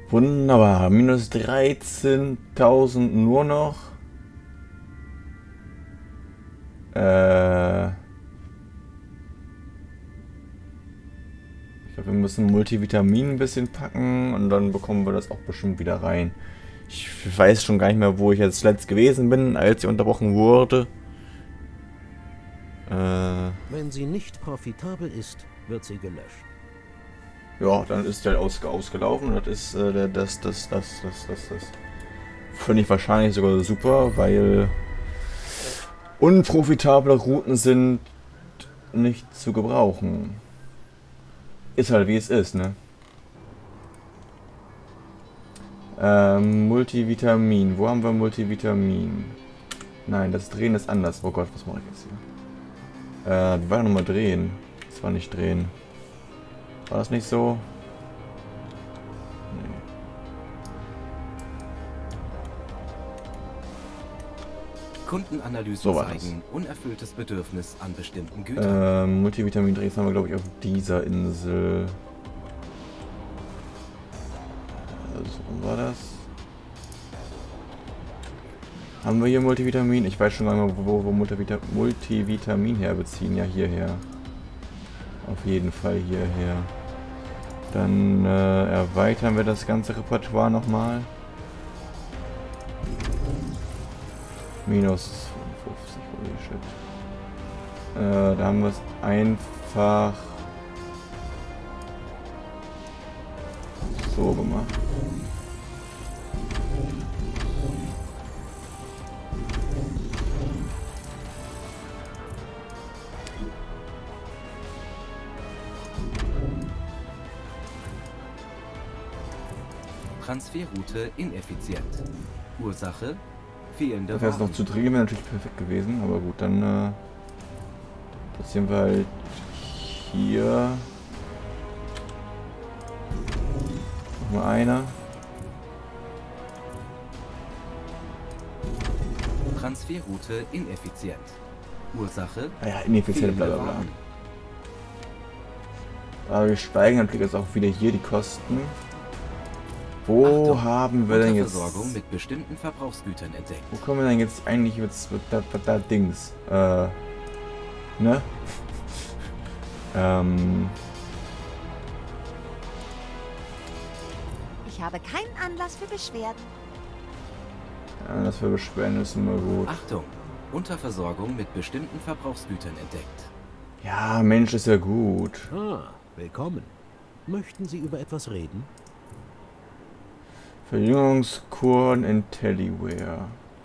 Wunderbar. Minus 13.000 nur noch. Ich glaube, wir müssen Multivitamin ein bisschen packen und dann bekommen wir das auch bestimmt wieder rein. Ich weiß schon gar nicht mehr, wo ich jetzt zuletzt gewesen bin, als sie unterbrochen wurde. Wenn sie nicht profitabel ist, wird sie gelöscht. Ja, dann ist der ausgelaufen. Das ist das finde ich wahrscheinlich sogar super, weil unprofitable Routen sind nicht zu gebrauchen. Ist halt wie es ist, ne? Multivitamin. Wo haben wir Multivitamin? Nein, das Drehen ist anders. Oh Gott, was mache ich jetzt hier? Wie war nochmal drehen? Das war nicht drehen. War das nicht so? Nee. Kundenanalysen So war zeigen unerfülltes Bedürfnis an bestimmten Gütern. Multivitamin-Drinks haben wir, glaube ich, auf dieser Insel. So war das. Haben wir hier Multivitamin? Ich weiß schon gar nicht mehr, wo wir Multivitamin herbeziehen. Ja, hierher. Auf jeden Fall hierher. Dann erweitern wir das ganze Repertoire nochmal. Minus 55, holy shit. Da haben wir es einfach so gemacht. Transferroute ineffizient. Ursache: fehlende Das wäre jetzt noch zu drehen, wäre natürlich perfekt gewesen, aber gut, dann platzieren wir halt hier nochmal einer. Transferroute ineffizient. Ursache: Ah ja, ineffizient, bla bla bla. Waren. Aber wir steigen natürlich jetzt auch wieder hier die Kosten. Wo Achtung, haben wir denn jetzt... Unterversorgung mit bestimmten Verbrauchsgütern entdeckt. Wo kommen wir denn jetzt eigentlich jetzt mit da Dings? Ne? Ich habe keinen Anlass für Beschwerden. Ja, das wir beschweren ist immer gut. Achtung, Unterversorgung mit bestimmten Verbrauchsgütern entdeckt. Ja, Mensch, ist ja gut. Ah, willkommen. Möchten Sie über etwas reden? Verjüngungskuren in Tellyware.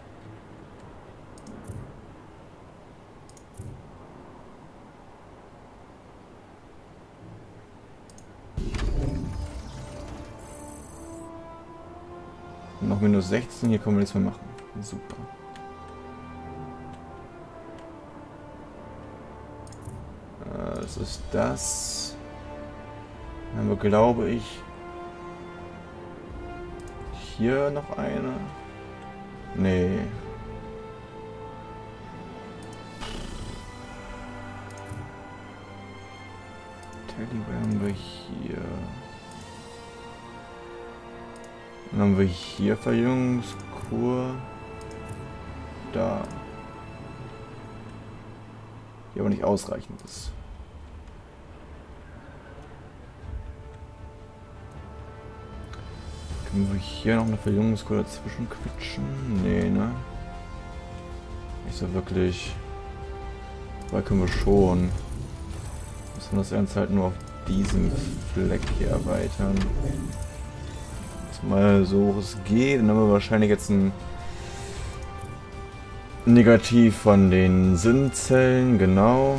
Noch minus 16, hier können wir nichts mehr machen. Super. Das ist das. Dann haben wir, glaube ich, hier noch eine. Nee. Tellyware haben wir hier. Dann haben wir hier Verjüngungskur. Da. Die aber nicht ausreichend ist. Können wir hier noch eine Verjüngungskur dazwischen quetschen? Nee, ne? Nicht so wirklich. Weil können wir schon. Müssen wir das Ganze halt nur auf diesem Fleck hier erweitern. Mal so hoch es geht. Dann haben wir wahrscheinlich jetzt ein Negativ von den Sinnzellen, genau.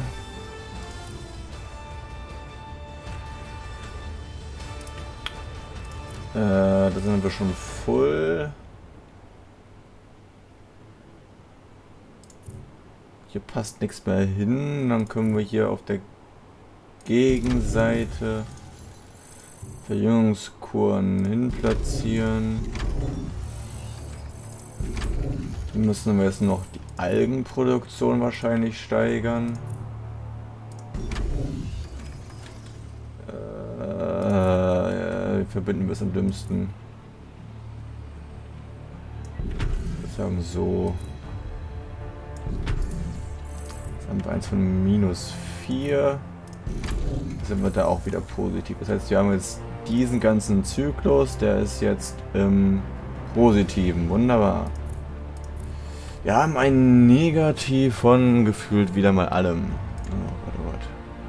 Da sind wir schon voll. Hier passt nichts mehr hin. Dann können wir hier auf der Gegenseite Verjüngungskuren hin platzieren. Hier müssen wir jetzt noch die Algenproduktion wahrscheinlich steigern. Wie verbinden wir es am dümmsten? sagen so. Jetzt haben wir eins von -4. Sind wir da auch wieder positiv. Das heißt, wir haben jetzt diesen ganzen Zyklus, der ist jetzt im Positiven. Wunderbar. Wir haben ein Negativ von gefühlt wieder mal allem. Oh Gott, oh Gott.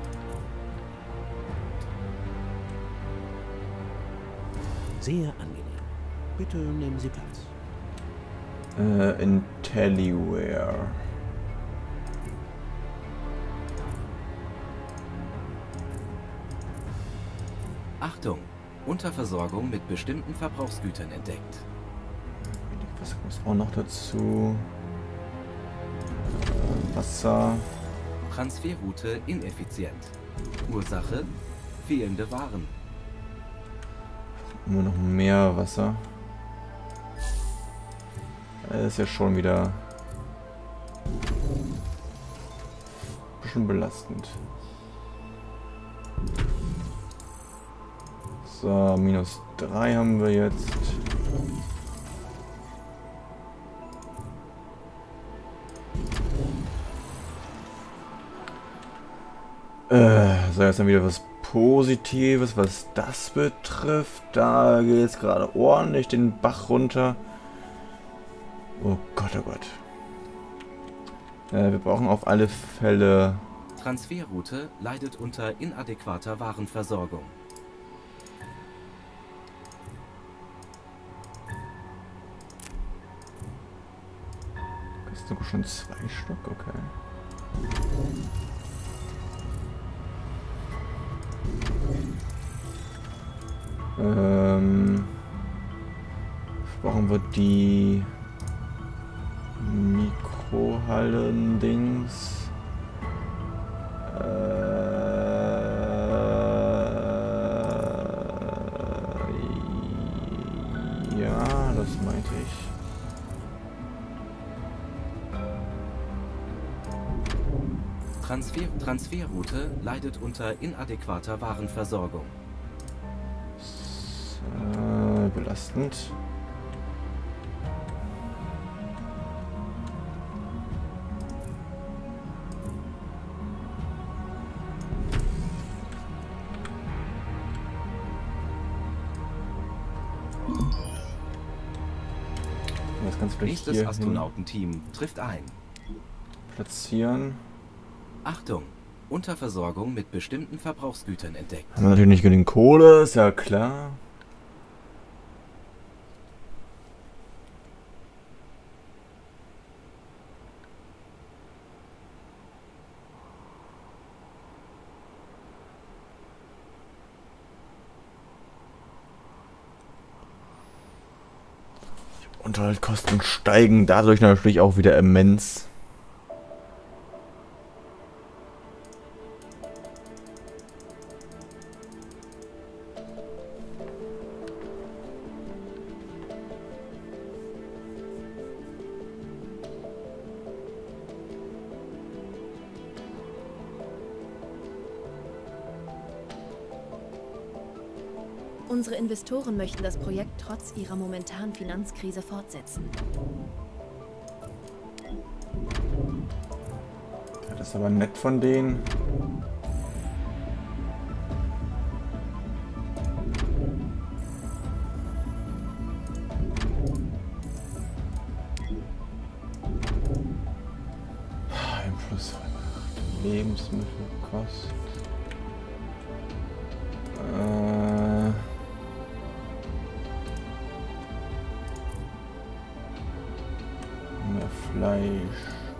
Sehr angenehm. Bitte nehmen Sie Platz. Intelliware. Achtung! Unterversorgung mit bestimmten Verbrauchsgütern entdeckt. Was kommt auch noch dazu? Wasser. Transferroute ineffizient. Ursache: fehlende Waren. Nur noch mehr Wasser. Das ist ja schon wieder ein bisschen belastend. So, -3 haben wir jetzt. So, jetzt dann wieder was Positives, was das betrifft. Da geht es gerade ordentlich den Bach runter. Oh Gott, oh Gott. Wir brauchen auf alle Fälle... Transferroute leidet unter inadäquater Warenversorgung. Das ist sogar schon 2 Stück, okay. Brauchen wir die Mikrohallen-Dings? Ja, das meinte ich. Transferroute leidet unter inadäquater Warenversorgung. Belastend. Das kannst du vielleicht Nächstes hier Astronautenteam trifft ein. Platzieren. Achtung! Unterversorgung mit bestimmten Verbrauchsgütern entdeckt. Haben wir natürlich nicht genügend Kohle, ist ja klar. Unterhaltskosten steigen dadurch natürlich auch wieder immens. Unsere Investoren möchten das Projekt trotz ihrer momentanen Finanzkrise fortsetzen. Ja, das ist aber nett von denen. Einfluss von Lebensmittelkosten. Mehr Fleisch.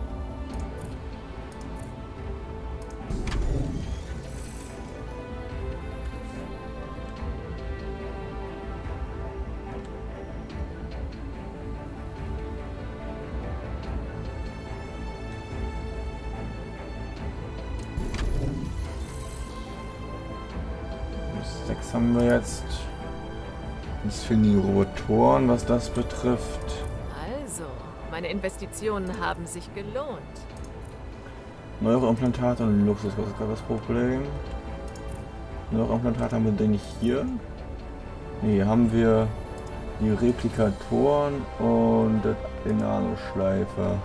Sechs haben wir jetzt. Das fehlen die Rotoren, was das betrifft. Also, meine Investitionen haben sich gelohnt. Neuroimplantat und Luxus, was ist gerade das Problem? Neuroimplantat haben wir den nicht hier? Nee, haben wir Die Replikatoren und den Nanoschleifer.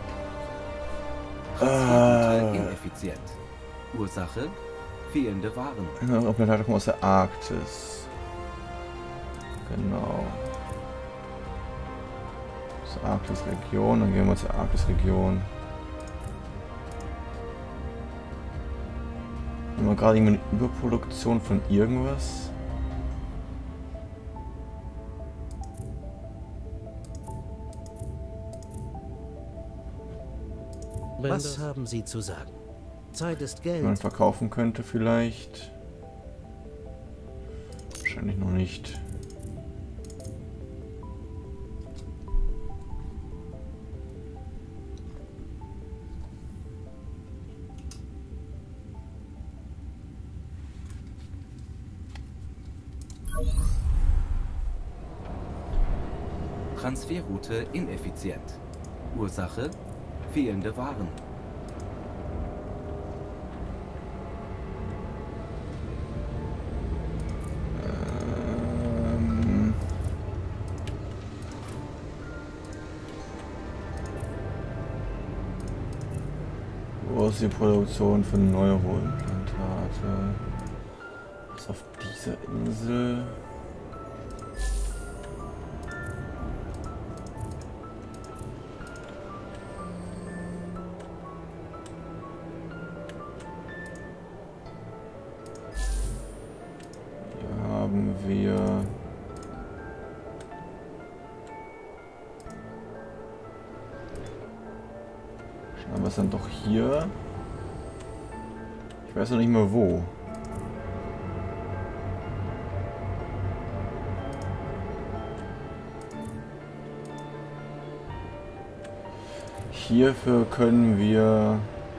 Ineffizient. Ursache: fehlende Waren. Auf einer Plantage aus der Arktis. Genau. Das ist Arktis-Region, dann gehen wir zur Arktis-Region. Haben wir gerade eine Überproduktion von irgendwas? Was haben Sie zu sagen? Zeit ist Geld. Die man verkaufen könnte vielleicht. Wahrscheinlich noch nicht. Transferroute ineffizient. Ursache: fehlende Waren. Wo ist die Produktion für Neuroimplantate? Was auf dieser Insel? Wir schauen wir es dann doch hier. Ich weiß noch nicht mehr wo. Hierfür können wir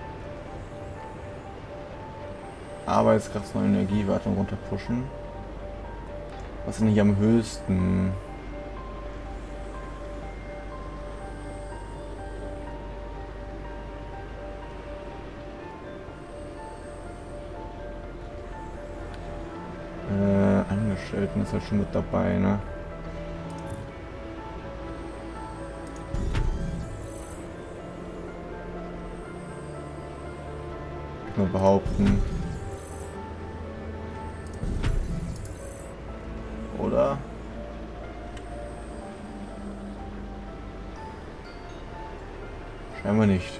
Arbeitskraft und Energiewartung runterpushen. Was ist denn hier am höchsten? Angestellten ist halt schon mit dabei, ne? Ich kann mal behaupten. Oder? Scheinbar nicht.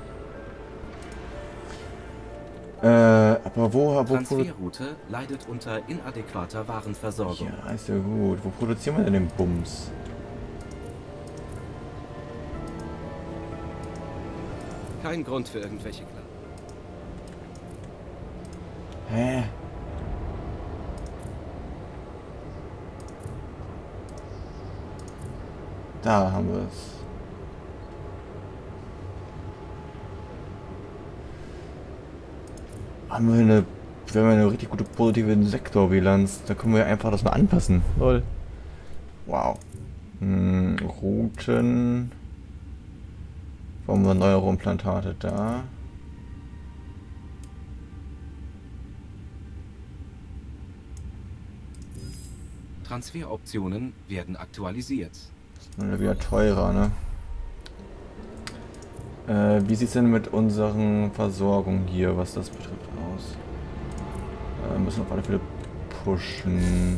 Aber wo Transferroute leidet unter inadäquater Warenversorgung. Ja, ist ja gut. Wo produzieren wir denn den Bums? Kein Grund für irgendwelche Klagen. Hä? Da haben wir es. Wir haben eine richtig gute positive Sektorbilanz. Da können wir einfach das mal anpassen. Lol. Wow. Routen. Wo haben wir Neuroimplantate da? Transferoptionen werden aktualisiert. Oder wieder teurer, ne? Wie sieht es denn mit unseren Versorgung hier, was das betrifft, aus? Müssen wir auf alle Fälle pushen.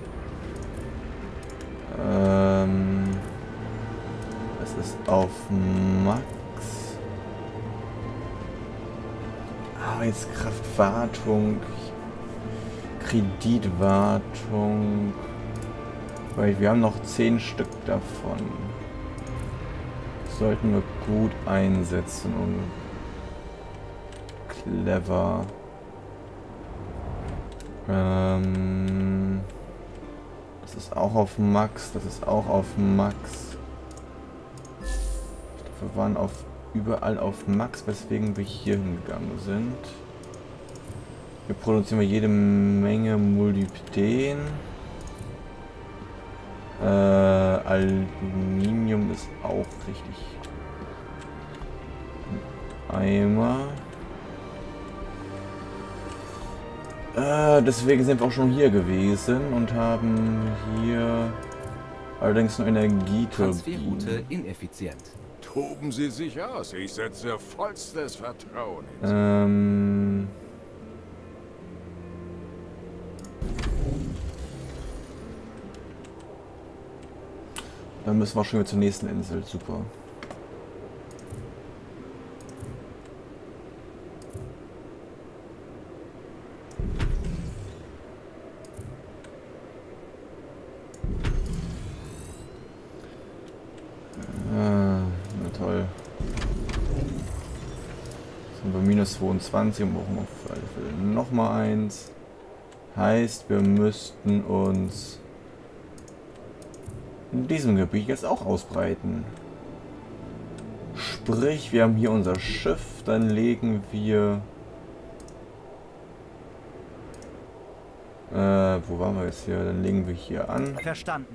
Es ist auf Max. Arbeitskraftwartung. Kreditwartung. Weil wir haben noch 10 Stück davon. Das sollten wir gut einsetzen und clever. Das ist auch auf Max, das ist auch auf Max. Wir waren überall auf Max, weswegen wir hier hingegangen sind. Hier produzieren wir jede Menge Molybden. Aluminium ist auch richtig. Eimer. Deswegen sind wir auch schon hier gewesen und haben hier Allerdings nur Energieturbinen. Transferroute ineffizient. Toben Sie sich aus. Ich setze vollstes Vertrauen in Sie. Dann müssen wir schon wieder zur nächsten Insel. Super. Na toll. Sind wir minus 22 und brauchen auf alle Fälle nochmal eins. Heißt, wir müssten uns in diesem Gebiet jetzt auch ausbreiten. Sprich, wir haben hier unser Schiff, dann legen wir... wo waren wir jetzt hier? Dann legen wir hier an. Verstanden.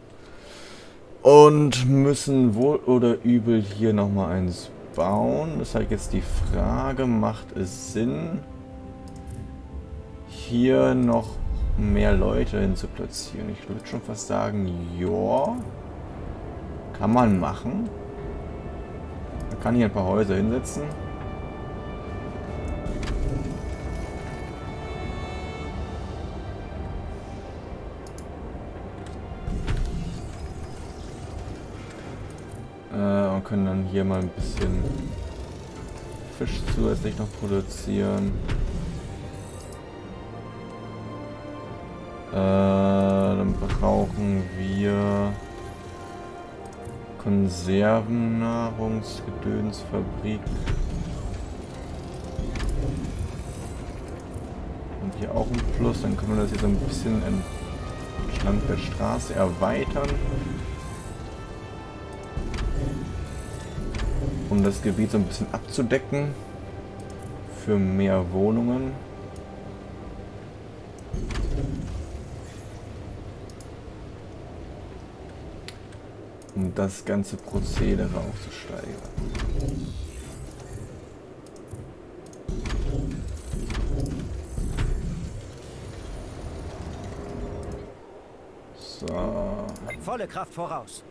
Und müssen wohl oder übel hier nochmal eins bauen. Das ist halt jetzt die Frage, macht es Sinn, hier noch mehr Leute hin zu platzieren? Ich würde schon fast sagen, ja, kann man machen. Man kann hier ein paar Häuser hinsetzen. Und können dann hier mal ein bisschen Fisch zusätzlich noch produzieren. Dann brauchen wir Konservennahrungsgedönsfabrik. Und hier auch ein Plus, dann können wir das hier so ein bisschen entlang der Straße erweitern. Um das Gebiet so ein bisschen abzudecken für mehr Wohnungen. Um das ganze Prozedere auch zu steigern. So. Volle Kraft voraus.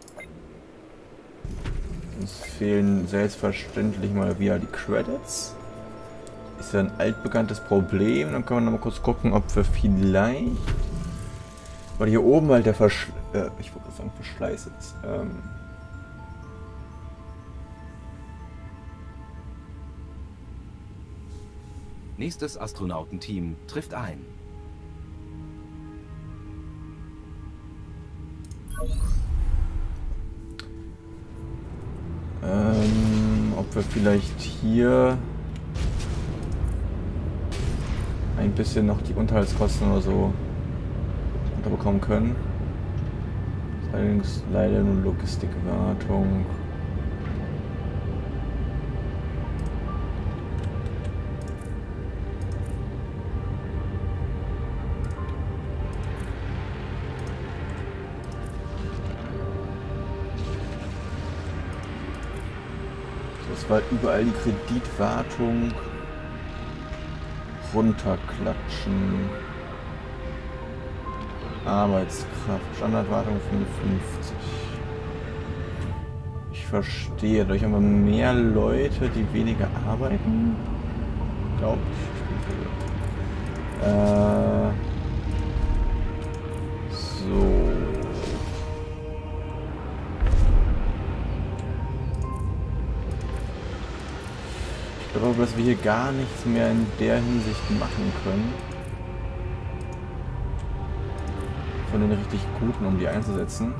Uns fehlen selbstverständlich mal wieder die Credits. Ist ja ein altbekanntes Problem. Dann können wir noch mal kurz gucken, ob wir vielleicht... Weil hier oben halt der Verschleiß ist. Nächstes Astronautenteam trifft ein. Ob wir vielleicht hier ein bisschen noch die Unterhaltskosten oder so unterbekommen können. Das ist allerdings leider nur Logistikwartung. Das war überall die Kreditwartung runterklatschen. Arbeitskraft, Standardwartung 55. Ich verstehe, dadurch haben wir mehr Leute, die weniger arbeiten. Glaube ich. So. Ich glaube, dass wir hier gar nichts mehr in der Hinsicht machen können. Von den richtig Guten, um die einzusetzen.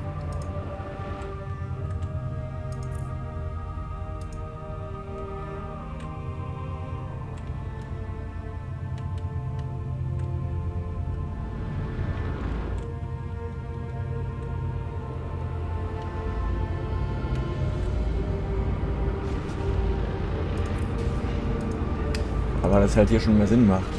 Aber das halt hier schon mehr Sinn macht.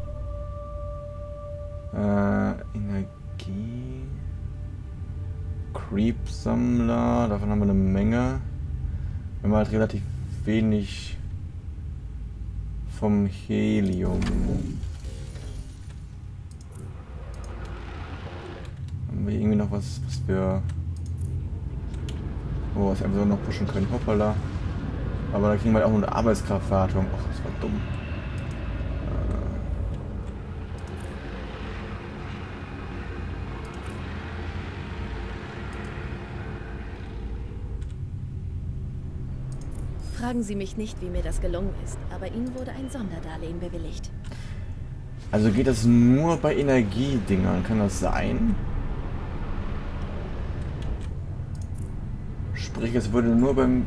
Energie. Creep-Sammler, davon haben wir eine Menge. Wir haben halt relativ wenig vom Helium. Haben wir irgendwie noch was wir was einfach so noch pushen können. Hoppala. Aber da kriegen wir halt auch nur eine Arbeitskraftwartung. Ach, das war dumm. Fragen Sie mich nicht, wie mir das gelungen ist, aber Ihnen wurde ein Sonderdarlehen bewilligt. Also geht das nur bei Energiedingern? Kann das sein? Sprich, es würde nur beim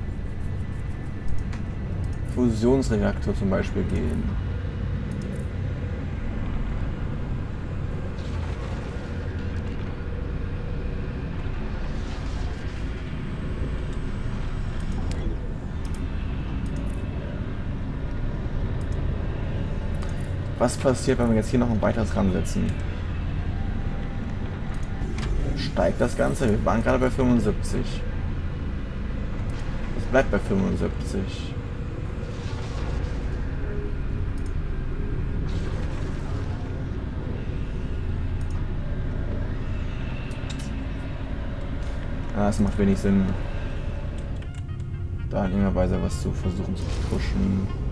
Fusionsreaktor zum Beispiel gehen. Was passiert, wenn wir jetzt hier noch ein weiteres ransetzen? Steigt das Ganze? Wir waren gerade bei 75. Es bleibt bei 75. Ja, es macht wenig Sinn, da in irgendeiner Weise was zu versuchen zu pushen.